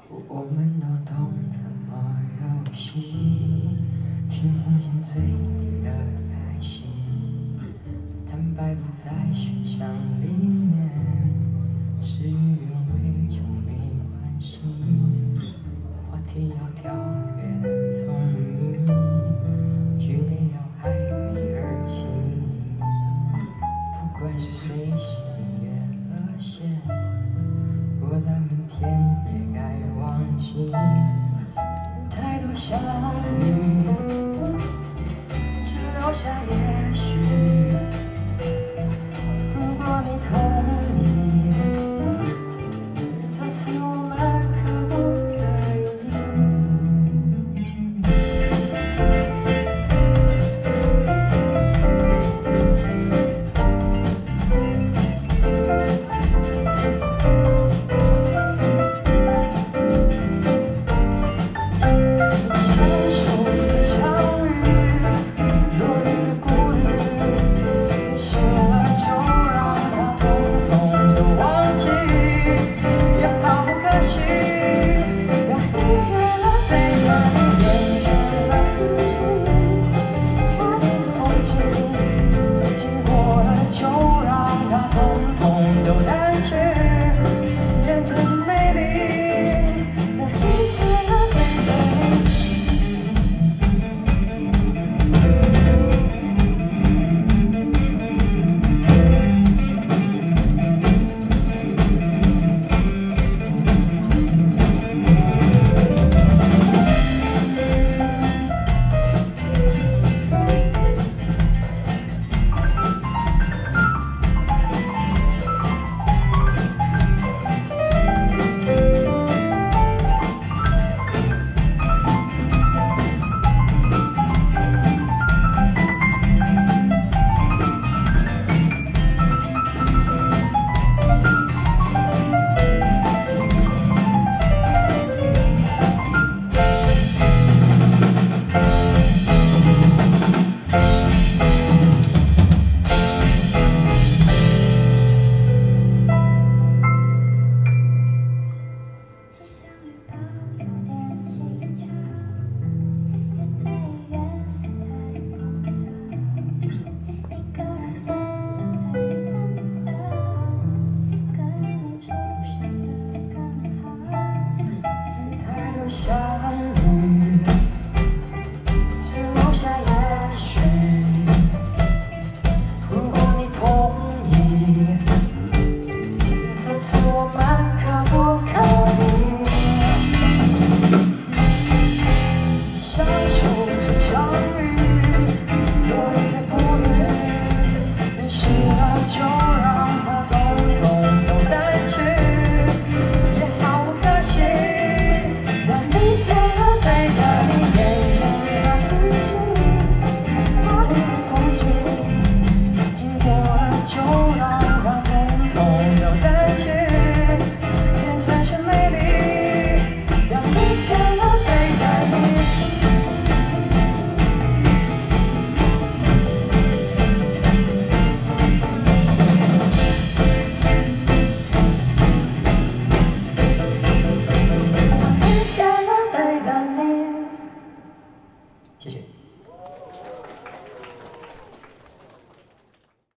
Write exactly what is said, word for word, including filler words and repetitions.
我们都懂怎么游戏，是风险最低的开心。坦白不在选项里面，事与愿违就没关系。话题要跳跃的聪明，距离要还没而亲密。不管是谁先越了线，过了明天也该忘记。太多相遇，只留下也许。如果你同意，这次我们可不可以？下。